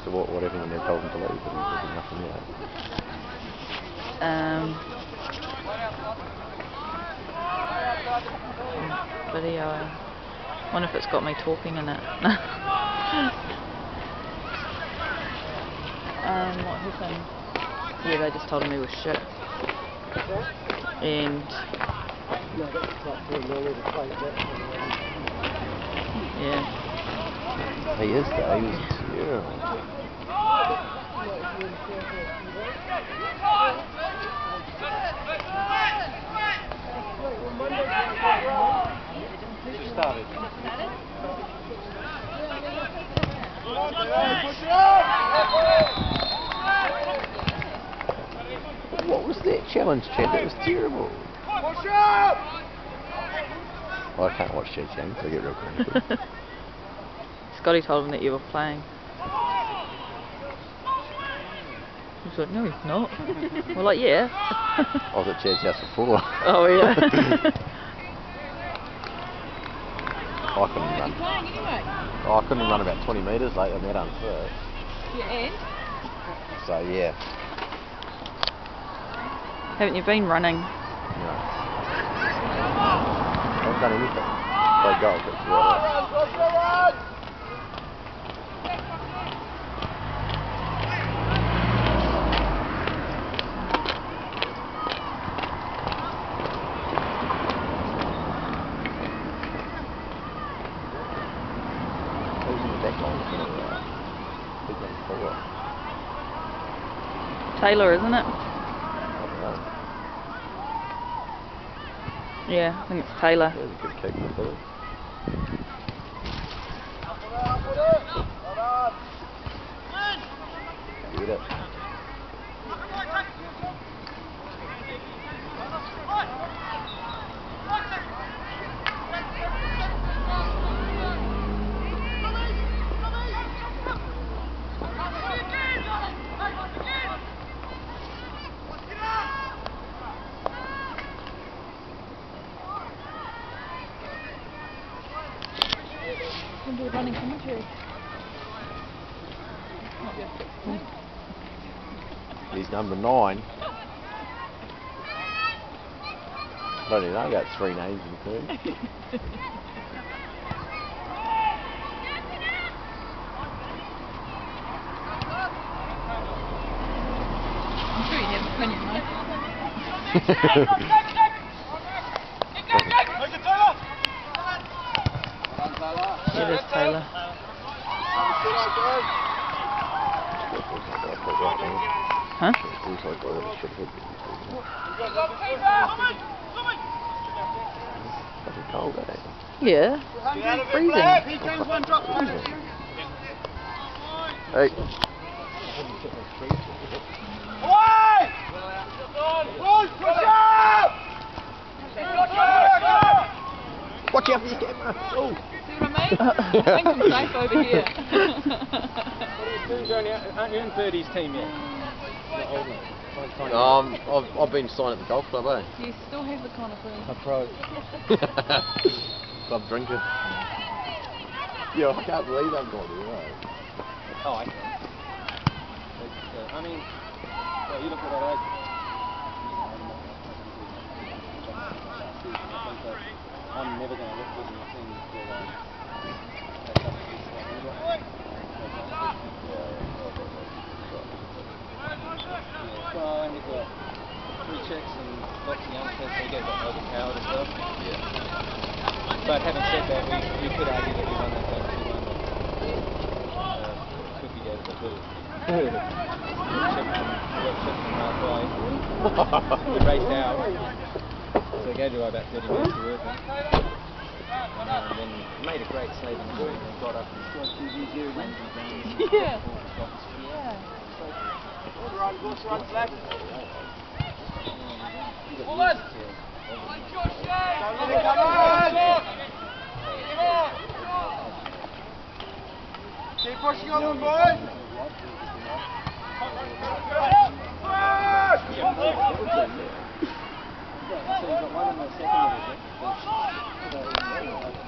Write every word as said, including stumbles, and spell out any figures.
So what, what happened when they told him to leave? There was nothing there. Um, video. I wonder if it's got me talking in it. um, what happened? Yeah, they just told him he was shit. And yeah. He is though, he was terrible. Started. What was that challenge, Chad? That was terrible. Well, I can't watch Chad's games, so I get real cranky. Scotty told him that you were playing. He was like, no, he's not. We're like, yeah. I was at Chad's house before. Oh, yeah. I couldn't run. Oh, I couldn't run about twenty metres late, I'm that unfit. Yeah, and? So, yeah. Haven't you been running? No. I haven't done anything. Play golf, that's about it. Taylor, isn't it? Yeah, I think it's Taylor. That was a good kick for Tooley. Get it. Can do running commentary. He's number nine. I don't even know about three names in the team. I'm sure you have an opinion, right? It is Taylor. Huh? Fucking cold, eh? Yeah. Freezing. Hey. Watch out for your camera. Oh. See what I mean? I think I'm safe over here. What are you doing? Aren't you in Birdie's team yet? Um, I've, I've been signed at the golf club, eh? Do you still have the kind of thing? A pro. Club drinker. Yeah, I can't believe I've got it, right? Oh, I can. But, uh, I mean, well, you look at that age. I'm never going to look good in the team until um, well, and you've got three chicks and lots of youngsters, so you get a bit overpowered and stuff. Yeah. But having said that, we, we could argue that we won that game two one. Uh, cookie gave us a bit of chip from, chip from halfway. We raced out. So it gave you about thirty minutes to work on. And uh, then made a great save in the green and got up and scored two zero. Yeah. Yeah. Water run, water run, black. Pull it! Come on! Keep pushing on them, boys! So you've got one in the second division.